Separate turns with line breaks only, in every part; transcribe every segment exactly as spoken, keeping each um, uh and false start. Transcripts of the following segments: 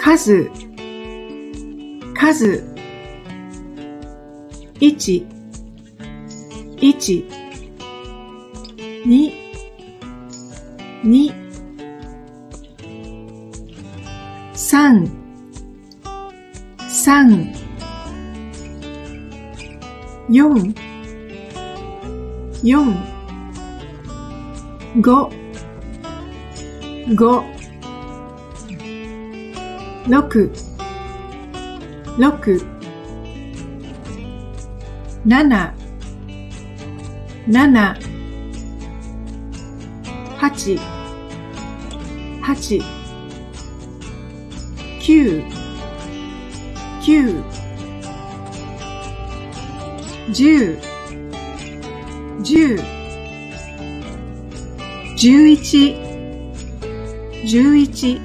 数、数、一、一、二、二、三、三、四、四、五、五、六、六、七、七、八、八、九、九、十、十、十一、十一、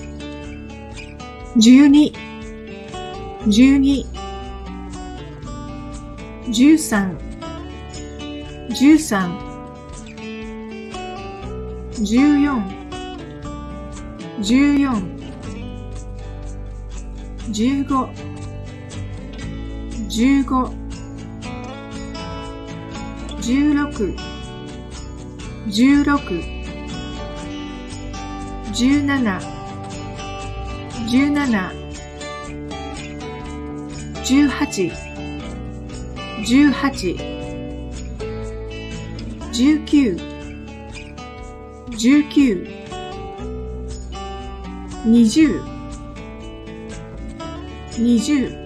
十二、十二、十三、十三、十四、十四、十五、十五、十六、十六、十七、十七、十八、十八、十九、十九、二十、二十、